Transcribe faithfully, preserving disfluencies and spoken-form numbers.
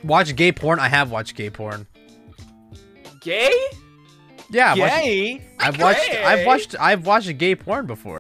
Watch gay porn? I have watched gay porn. Gay? Yeah, Gay? I've watched, I've watched, I've watched, I've watched gay porn before.